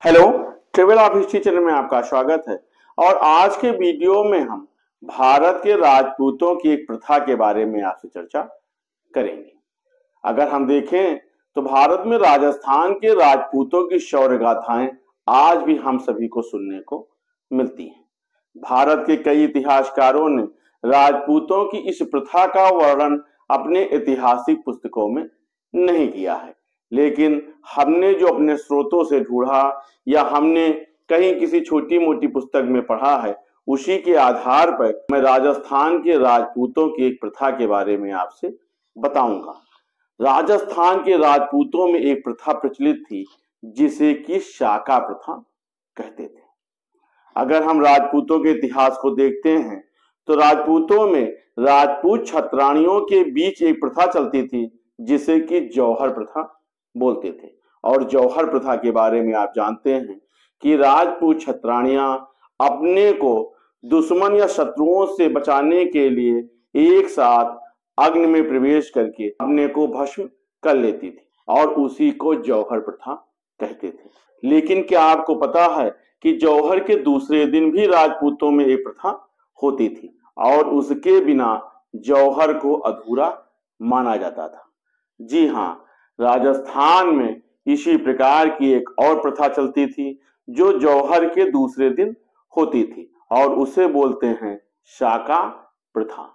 Hello, travel of history channel में आपका स्वागत है। और आज के वीडियो में हम भारत के राजपूतों की एक प्रथा के बारे में आपसे चर्चा करेंगे। अगर हम देखें तो भारत में राजस्थान के राजपूतों की शौर्य गाथाएं आज भी हम सभी को सुनने को मिलती हैं। भारत के कई इतिहासकारों ने राजपूतों की इस प्रथा का वर्णन अपने ऐतिहासिक पुस्तकों में नहीं किया है, लेकिन हमने जो अपने स्रोतों से ढूंढा या हमने कहीं किसी छोटी मोटी पुस्तक में पढ़ा है, उसी के आधार पर मैं राजस्थान के राजपूतों की एक प्रथा के बारे में आपसे बताऊंगा। राजस्थान के राजपूतों में एक प्रथा प्रचलित थी जिसे कि शाका प्रथा कहते थे। अगर हम राजपूतों के इतिहास को देखते हैं तो राजपूतों में राजपूत छत्राणियों के बीच एक प्रथा चलती थी जिसे कि जौहर प्रथा बोलते थे। और जौहर प्रथा के बारे में आप जानते हैं कि राजपूत छत्राणियां अपने को दुश्मन या शत्रुओं से बचाने के लिए एक साथ अग्नि में प्रवेश करके अपने को भस्म कर लेती थी और उसी को जौहर प्रथा कहते थे। लेकिन क्या आपको पता है कि जौहर के दूसरे दिन भी राजपूतों में एक प्रथा होती थी और उसके बिना जौहर को अधूरा माना जाता था। जी हाँ, राजस्थान में इसी प्रकार की एक और प्रथा चलती थी जो जौहर के दूसरे दिन होती थी और उसे बोलते हैं शाका प्रथा।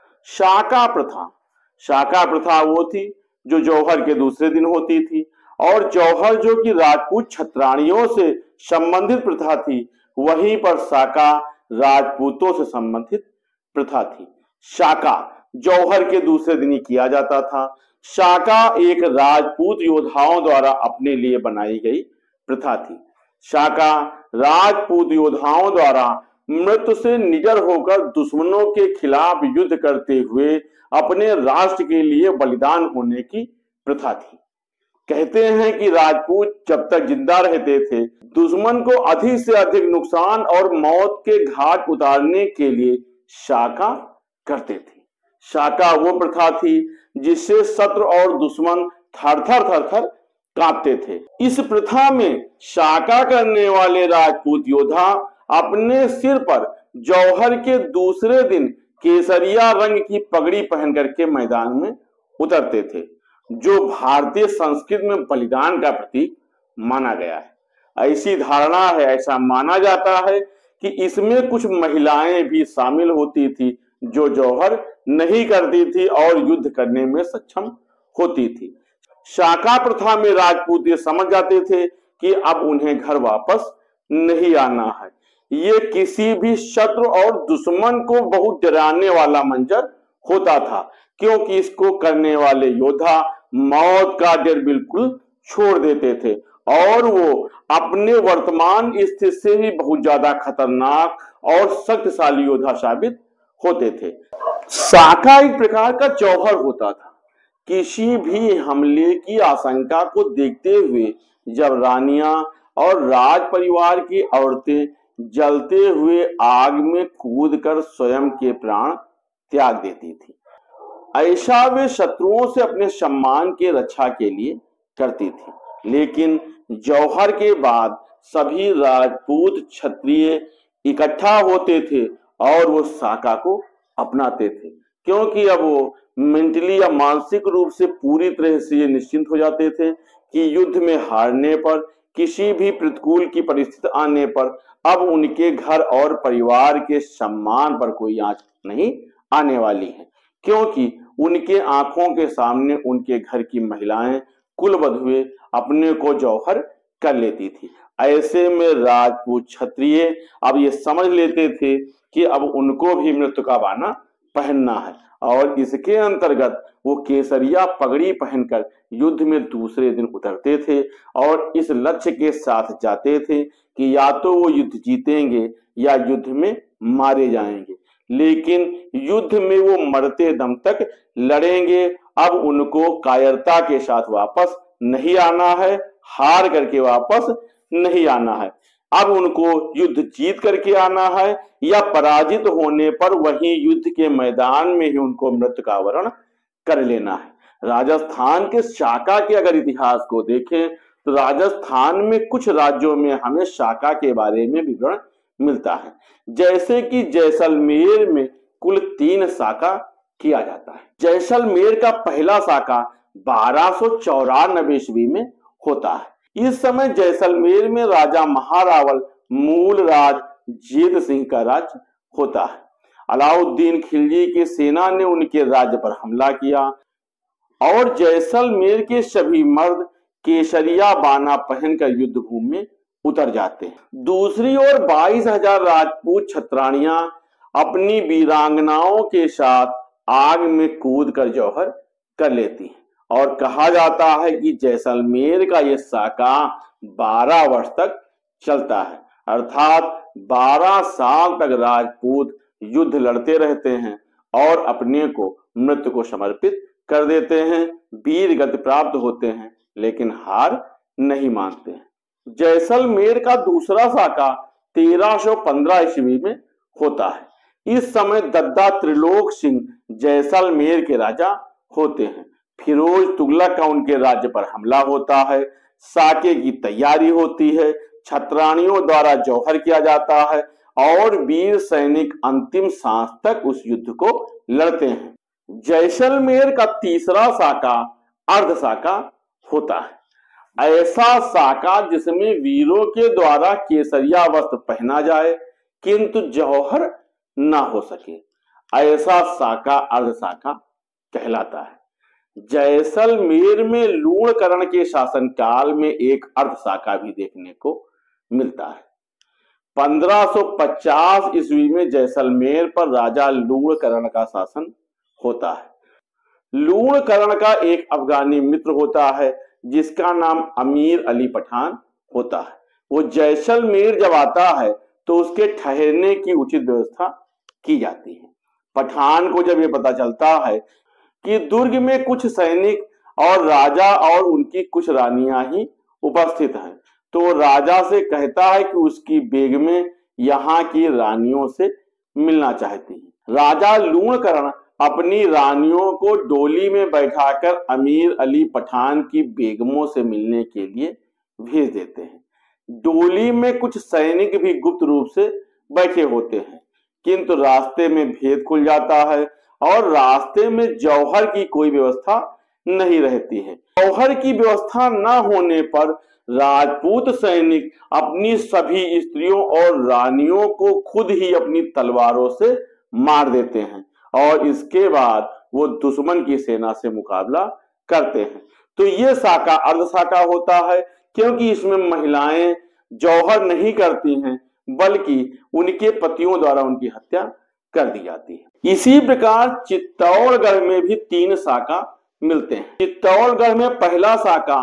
शाका प्रथा वो थी जो जौहर के दूसरे दिन होती थी और जौहर जो कि राजपूत छत्राणियों से संबंधित प्रथा थी, वहीं पर शाका राजपूतों से संबंधित प्रथा थी। शाका जौहर के दूसरे दिन ही किया जाता था। शाका एक राजपूत योद्धाओं द्वारा अपने लिए बनाई गई प्रथा थी। शाका राजपूत योद्धाओं द्वारा मृत्यु से निडर होकर दुश्मनों के खिलाफ युद्ध करते हुए अपने राष्ट्र के लिए बलिदान होने की प्रथा थी। कहते हैं कि राजपूत जब तक जिंदा रहते थे, दुश्मन को अधिक से अधिक नुकसान और मौत के घाट उतारने के लिए शाका करते थे। शाका वो प्रथा थी जिससे शत्रु और दुश्मन थर थर कांपते थे। इस प्रथा में शाका करने वाले राजपूत योद्धा अपने सिर पर जौहर के दूसरे दिन केसरिया रंग की पगड़ी पहन करके मैदान में उतरते थे, जो भारतीय संस्कृति में बलिदान का प्रतीक माना गया है। ऐसी धारणा है, ऐसा माना जाता है कि इसमें कुछ महिलाएं भी शामिल होती थी जो जौहर नहीं करती थी और युद्ध करने में सक्षम होती थी। शाका प्रथा में राजपूत ये समझ जाते थे कि अब उन्हें घर वापस नहीं आना है। ये किसी भी शत्रु और दुश्मन को बहुत डराने वाला मंजर होता था, क्योंकि इसको करने वाले योद्धा मौत का डर बिल्कुल छोड़ देते थे और वो अपने वर्तमान स्थिति से भी बहुत ज्यादा खतरनाक और शक्तिशाली योद्धा साबित होते थे। शाका एक प्रकार का जौहर होता था। किसी भी हमले की आशंका को देखते हुए जब रानियां और राज परिवार की औरतें जलते हुए आग में कूदकर स्वयं के प्राण त्याग देती थी, ऐसा वे शत्रुओं से अपने सम्मान के रक्षा के लिए करती थी। लेकिन जौहर के बाद सभी राजपूत क्षत्रिय इकट्ठा होते थे और वो शाका को अपनाते थे, क्योंकि अब वो मेंटली या मानसिक रूप से पूरी तरह से ये निश्चिंत हो जाते थे कि युद्ध में हारने पर, किसी भी प्रतिकूल की परिस्थिति आने पर अब उनके घर और परिवार के सम्मान पर कोई आंच नहीं आने वाली है, क्योंकि उनके आंखों के सामने उनके घर की महिलाएं कुलवधु हुए अपने को जौहर कर लेती थी। ऐसे में राजपूत क्षत्रिय अब ये समझ लेते थे कि अब उनको भी मृत्यु का बाना पहनना है और इसके अंतर्गत वो केसरिया पगड़ी पहनकर युद्ध में दूसरे दिन उतरते थे और इस लक्ष्य के साथ जाते थे कि या तो वो युद्ध जीतेंगे या युद्ध में मारे जाएंगे, लेकिन युद्ध में वो मरते दम तक लड़ेंगे। अब उनको कायरता के साथ वापस नहीं आना है, हार करके वापस नहीं आना है। अब उनको युद्ध जीत करके आना है या पराजित होने पर वहीं युद्ध के मैदान में ही उनको मृत्यु का वरण कर लेना है। राजस्थान के शाका के अगर इतिहास को देखें तो राजस्थान में कुछ राज्यों में हमें साका के बारे में विवरण मिलता है। जैसे कि जैसलमेर में कुल 3 साका किया जाता है। जैसलमेर का पहला साका 1294 ईस्वी में होता है। इस समय जैसलमेर में राजा महारावल मूल राज जेत सिंह का राज्य होता है। अलाउद्दीन खिलजी की सेना ने उनके राज्य पर हमला किया और जैसलमेर के सभी मर्द केसरिया बाना पहनकर युद्ध भूमि में उतर जाते हैं। दूसरी ओर 22,000 राजपूत छत्राणियां अपनी वीरांगनाओं के साथ आग में कूद कर जौहर कर लेती हैं और कहा जाता है कि जैसलमेर का यह साका 12 वर्ष तक चलता है, अर्थात 12 साल तक राजपूत युद्ध लड़ते रहते हैं और अपने को मृत्यु को समर्पित कर देते हैं, वीर गति प्राप्त होते हैं, लेकिन हार नहीं मानते हैं। जैसलमेर का दूसरा साका 1315 ईस्वी में होता है। इस समय दद्दा त्रिलोक सिंह जैसलमेर के राजा होते हैं। फिरोज तुगलक का उनके राज्य पर हमला होता है। साके की तैयारी होती है, छत्राणियों द्वारा जौहर किया जाता है और वीर सैनिक अंतिम सांस तक उस युद्ध को लड़ते हैं। जैसलमेर का तीसरा साका अर्ध साका होता है। ऐसा साका जिसमें वीरों के द्वारा केसरिया वस्त्र पहना जाए किंतु जौहर ना हो सके, ऐसा साका अर्ध साका कहलाता है। जैसलमेर में लूणकरण के शासनकाल में एक अर्ध साका भी देखने को मिलता है। 1550 ईस्वी में जैसलमेर पर राजा लूणकरण का शासन होता है। लूणकरण का एक अफगानी मित्र होता है जिसका नाम अमीर अली पठान होता है। वो जैसलमेर जब आता है तो उसके ठहरने की उचित व्यवस्था की जाती है। पठान को जब ये पता चलता है कि दुर्ग में कुछ सैनिक और राजा और उनकी कुछ रानियां ही उपस्थित हैं, तो राजा से कहता है कि उसकी बेगमें यहाँ की रानियों से मिलना चाहती हैं। राजा लूणकरण अपनी रानियों को डोली में बैठाकर अमीर अली पठान की बेगमों से मिलने के लिए भेज देते हैं। डोली में कुछ सैनिक भी गुप्त रूप से बैठे होते हैं, किंतु रास्ते में भेद खुल जाता है और रास्ते में जौहर की कोई व्यवस्था नहीं रहती है। जौहर की व्यवस्था न होने पर राजपूत सैनिक अपनी सभी स्त्रियों और रानियों को खुद ही अपनी तलवारों से मार देते हैं और इसके बाद वो दुश्मन की सेना से मुकाबला करते हैं। तो ये साका अर्ध साका होता है, क्योंकि इसमें महिलाएं जौहर नहीं करती हैं बल्कि उनके पतियों द्वारा उनकी हत्या कर दी जाती है। इसी प्रकार चित्तौड़गढ़ में भी 3 साका मिलते हैं। चित्तौड़गढ़ में पहला साका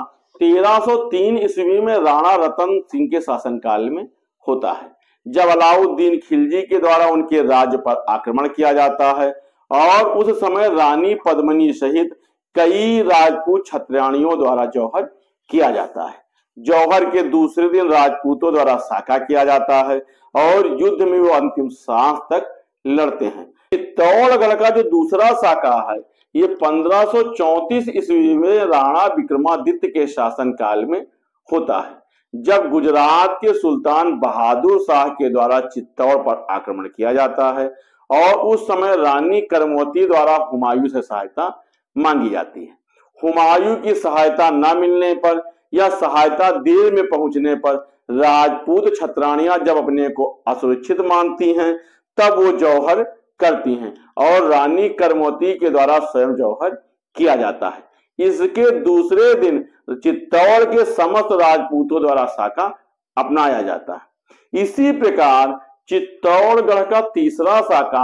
1303 ईस्वी में राणा रतन सिंह के शासनकाल में होता है, जब अलाउद्दीन खिलजी के द्वारा उनके राज्य पर आक्रमण किया जाता है और उस समय रानी पद्मिनी सहित कई राजपूत छत्राणियों द्वारा जौहर किया जाता है। जौहर के दूसरे दिन राजपूतों द्वारा साका किया जाता है और युद्ध में वो अंतिम सांस तक लड़ते हैं। चित्तौड़गढ़ का जो दूसरा साका है ये 1534 ईस्वी में राणा विक्रमादित्य के शासनकाल में होता है, जब गुजरात के सुल्तान बहादुर शाह के द्वारा चित्तौड़ पर आक्रमण किया जाता है और उस समय रानी करमवती द्वारा हुमायूं से सहायता मांगी जाती है। हुमायूं की सहायता न मिलने पर या सहायता देर में पहुंचने पर राजपूत छत्राणियां जब अपने को असुरक्षित मानती हैं तब वो जौहर करती हैं और रानी करमवती के द्वारा स्वयं जौहर किया जाता है। इसके दूसरे दिन चित्तौड़ के समस्त राजपूतों द्वारा साका अपनाया जाता है। इसी प्रकार चित्तौड़गढ़ का तीसरा साका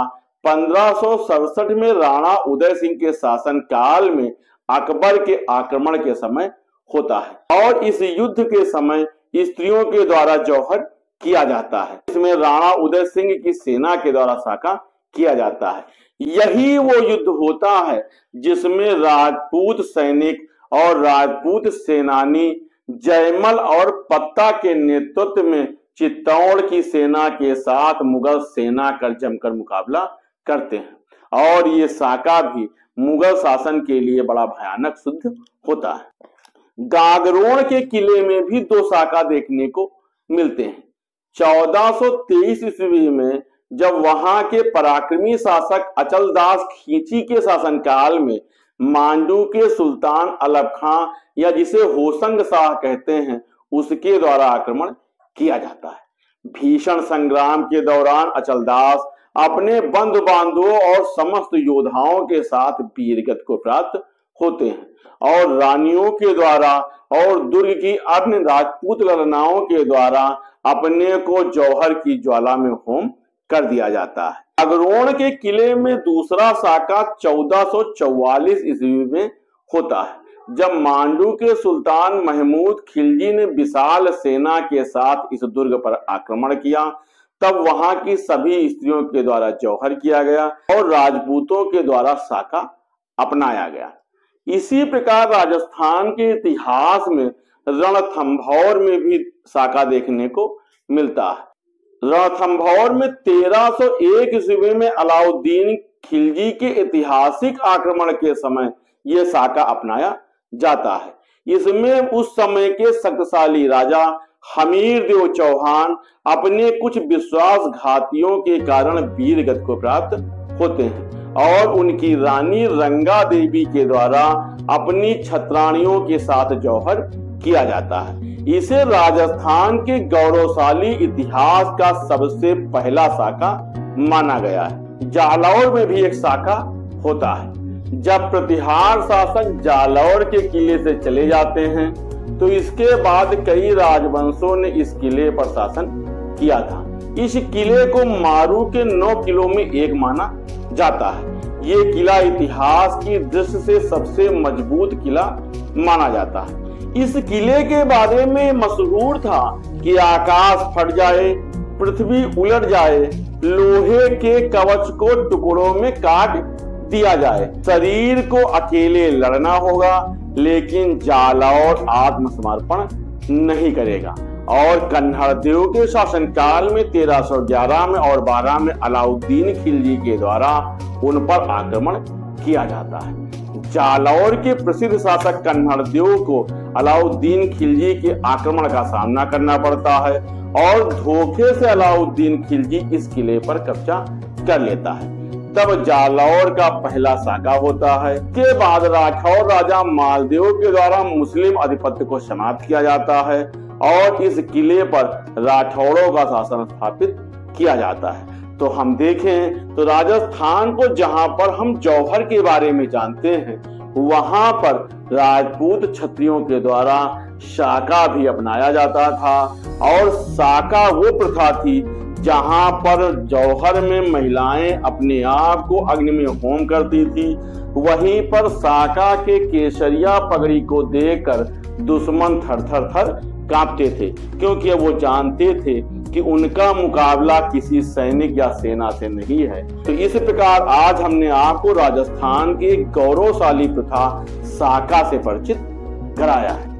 1567 में राणा उदय सिंह के शासन काल में अकबर के आक्रमण के समय होता है और इस युद्ध के समय स्त्रियों के द्वारा जौहर किया जाता है। इसमें राणा उदय सिंह की सेना के द्वारा साका किया जाता है। यही वो युद्ध होता है जिसमें राजपूत सैनिक और राजपूत सेनानी जयमल और पत्ता के नेतृत्व में चित्तौड़ की सेना के साथ मुगल सेना का जमकर मुकाबला करते हैं और ये साका भी मुगल शासन के लिए बड़ा भयानक सिद्ध होता है। गागरोन के किले में भी 2 साका देखने को मिलते हैं। 1423 ईस्वी में जब वहां के पराक्रमी शासक अचलदास खींची के शासनकाल में मांडू के सुल्तान अलब खां या जिसे होशंग शाह कहते हैं उसके द्वारा आक्रमण किया जाता है। भीषण संग्राम के दौरान अचलदास अपने बंधु बांधवों और समस्त योद्धाओं के साथ वीरगति को प्राप्त होते हैं और रानियों के द्वारा और दुर्ग की अन्य राजपूत ललनाओं के द्वारा अपने को जौहर की ज्वाला में होम कर दिया जाता है। गागरोन के किले में दूसरा साका 1444 ईस्वी में होता है जब मांडू के सुल्तान महमूद खिलजी ने विशाल सेना के साथ इस दुर्ग पर आक्रमण किया। तब वहां की सभी स्त्रियों के द्वारा जौहर किया गया और राजपूतों के द्वारा साका अपनाया गया। इसी प्रकार राजस्थान के इतिहास में रणथंभौर में भी साका देखने को मिलता है। रणथंभौर में 1301 ईस्वी में अलाउद्दीन खिलजी के ऐतिहासिक आक्रमण के समय यह साका अपनाया जाता है। इसमें उस समय के शक्तिशाली राजा हमीर देव चौहान अपने कुछ विश्वासघातियों के कारण वीरगति को प्राप्त होते हैं और उनकी रानी रंगा देवी के द्वारा अपनी छत्राणियों के साथ जौहर किया जाता है। इसे राजस्थान के गौरवशाली इतिहास का सबसे पहला साका माना गया है। जालौर में भी एक साका होता है। जब प्रतिहार शासक जालौर के किले से चले जाते हैं तो इसके बाद कई राजवंशों ने इस किले पर शासन किया था। इस किले को मारू के 9 किलों में एक माना जाता है। ये किला इतिहास की दृष्टि से सबसे मजबूत किला माना जाता है। इस किले के बारे में मशहूर था कि आकाश फट जाए, पृथ्वी उलट जाए, लोहे के कवच को टुकड़ों में काट दिया जाए, शरीर को अकेले लड़ना होगा लेकिन जालौर आत्मसमर्पण नहीं करेगा। और कन्हड़ देव के शासनकाल में 1311 में और 12 में अलाउद्दीन खिलजी के द्वारा उन पर आक्रमण किया जाता है। जालौर के प्रसिद्ध शासक कन्हड़ देव को अलाउद्दीन खिलजी के आक्रमण का सामना करना पड़ता है और धोखे से अलाउद्दीन खिलजी इस किले पर कब्जा कर लेता है। तब जालौर का पहला साका होता है। के बाद राठौर राजा मालदेव के द्वारा मुस्लिम आधिपत्य को समाप्त किया जाता है और इस किले पर राठौरों का शासन स्थापित किया जाता है। तो हम देखें तो राजस्थान को जहां पर हम जौहर के बारे में जानते हैं वहां पर राजपूत क्षत्रियों के द्वारा साका भी अपनाया जाता था और साका वो प्रथा थी जहां पर जौहर में महिलाएं अपने आप को अग्नि में होम करती थी। वहीं पर साका के केसरिया पगड़ी को देखकर दुश्मन थर थर थर कांपते थे क्योंकि वो जानते थे कि उनका मुकाबला किसी सैनिक या सेना से नहीं है। तो इस प्रकार आज हमने आपको राजस्थान की एक गौरवशाली प्रथा साका से परिचित कराया है।